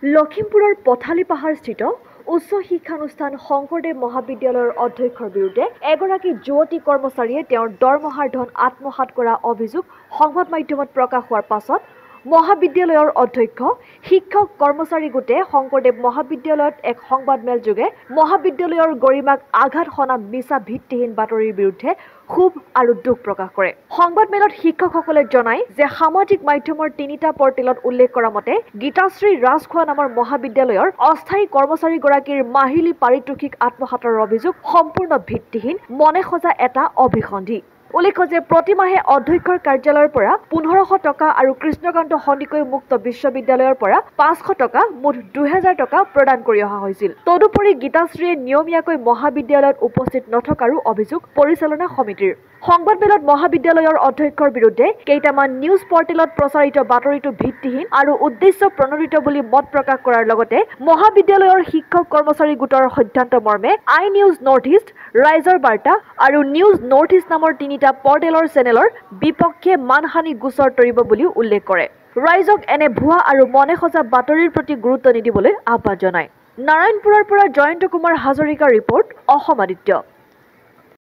লখিমপুৰৰ পথালি পাহাৰস্থিত উচ্চ শিক্ষানুষ্ঠান শংকৰদেৱ মহাবিদ্যালয়ৰ অধ্যক্ষৰ বিৰুদ্ধে এগৰাকী যুৱতী কৰ্মচাৰীয়ে তেওঁৰ দৰমহাৰ ধন আত্মসাৎ কৰা অভিযোগ সংবাদ মাধ্যমত প্ৰকাশ হোৱাৰ পাছত মহাবিদ্যালয়ৰ অধ্যক্ষ শিক্ষক কৰ্মচাৰী গোটে শংকৰদেৱ মহাবিদ্যালয়ত এক সংবাদমেল যোগে মহাবিদ্যালয়ৰ গৰিমাক আঘাত সনা মিছা ভিত্তিহীন বাতৰিৰ বিৰুদ্ধে ক্ষোভ আৰু দুখ প্ৰকাশ কৰে। সংবাদমেলত শিক্ষকসকলে জনায় যে সামাজিক মাধ্যমৰ ৩টা পৰ্টেলত উল্লেখ কৰা মতে গীতাশ্ৰী ৰাজখোৱা নামৰ মহাবিদ্যালয়ৰ অস্থায়ী কৰ্মচাৰীগৰাকীৰ মাহিলী পাৰিতোষিক আত্মসাতৰ অভিযোগ সম্পূৰ্ণ ভিত্তিহীন মনে সজা এটা অভিসন্ধি। উল্লেখ্য যে প্ৰতিমাহে অধ্যক্ষৰ কাৰ্যালয়ৰ পৰা ১৫০০ টকা আৰু কৃষ্ণকান্ত সন্দিকৈ মুক্ত বিশ্ববিদ্যালয়ৰ পৰা ৫০০ টকা মুঠ ২০০০ টকা প্ৰদান কৰি অহা হৈছিল। তদুপৰি গীতাশ্ৰীয়ে নিয়মীয়াকৈ মহাবিদ্যালয়ত উপস্থিত নথকাৰো অভিযোগ পৰিচালনা সমিতিৰ। সংবাদমেলত মহাবিদ্যালয়ৰ অধ্যক্ষৰ বিৰুদ্ধে কেইটামান নিউজ পৰ্টেলত প্ৰচাৰিত বাতৰিটো ভিত্তিহীন আৰু উদ্দেশ্য প্ৰণোদিত বুলি মত প্ৰকাশ কৰাৰ লগতে মহাবিদ্যালয়ৰ শিক্ষক কৰ্মচাৰী গোটৰ সিদ্ধান্ত মৰ্মে আই নিউজ নৰ্থ ইষ্ট, ৰাইজৰ বাৰ্তা আৰু নিউজ নৰ্থ ইষ্ট নামৰ ৩টা পৰ্টেলৰ চেনেলৰ বিপক্ষে মানহানি গোচৰ তৰিব বুলিও উল্লেখ কৰে। ৰাইজক এনে ভুৱা আৰু মনে সজা বাতৰিৰ প্ৰতি গুৰুত্ব নিদিবলৈ আহ্বান জনায়। নাৰায়ণপুৰৰ পৰা জয়ন্ত কুমাৰ হাজৰিকাৰ ৰিপৰ্ট, অসম আদিত্য।